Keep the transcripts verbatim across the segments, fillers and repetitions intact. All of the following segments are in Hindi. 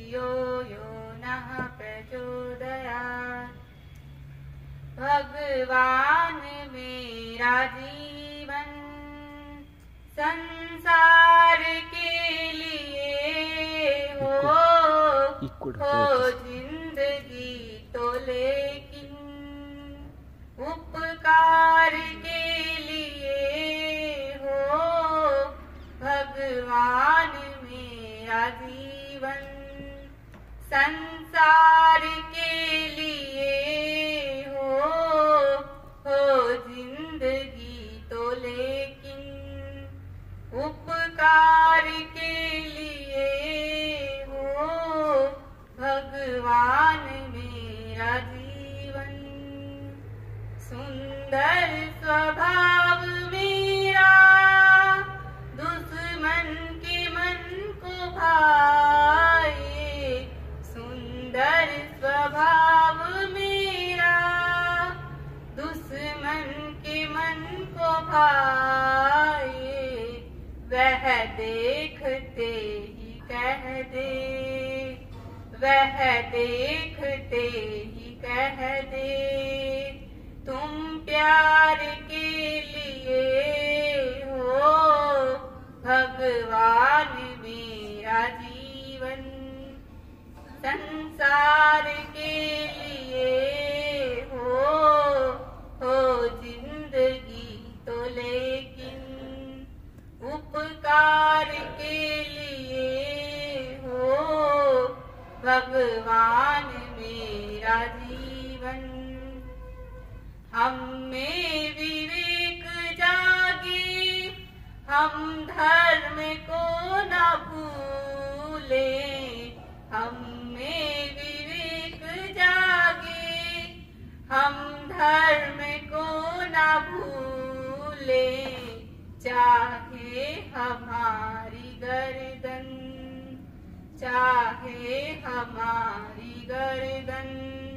धियो यो नः प्रचोदयात्। भगवान मेरा जीवन संसार के लिए हो, हो जिंदगी तो लेकिन उपकार के लिए हो। भगवान मेरा जीवन संसार के लिए हो, हो जिंदगी तो लेकिन उपकार के लिए हो। भगवान मेरा जीवन सुंदर स्वभाव मेरा दुश्मन के मन को भाए। सुंदर स्वभाव मेरा दुश्मन के मन को भाए। वह देखते ही कह दे, वह देखते ही कह दे, तुम प्यार के लिए हो। भगवान मेरा जीवन संसार के लिए हो, हो जिंदगी तो लेकिन उपकार के लिए हो। भगवान मेरा जीवन हम में विवेक जागे, हम धर्म को न भूले। हम में विवेक जागे, हम धर्म को न भूले। चाहे हमारी गर्दन, चाहे हमारी गर्दन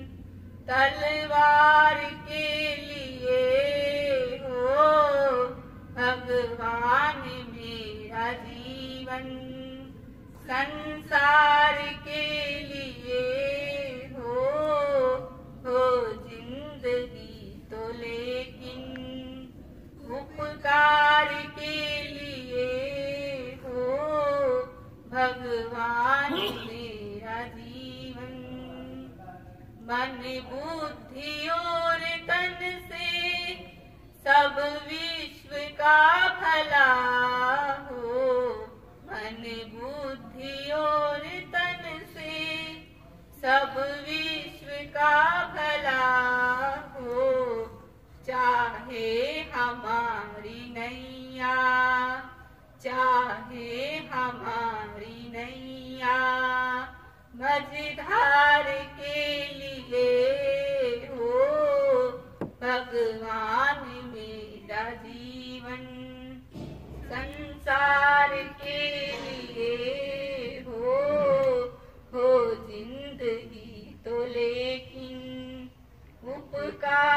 तलवार के लिए हो। भगवान मेरा जीवन संसार के लिए हो, हो जिंदगी तो लेकिन उपकार के लिए हो। भगवान मेरा जीवन मन बुद्धि और तन से सब विश्व का भला हो। मन बुद्धि और तन से सब विश्व का भला हो। चाहे हमारी नैया, चाहे हमारी नैया मझधार के लिए हो। भगवान मेरा जीवन संसार के लिए हो, हो जिंदगी तो लेकिन उपकार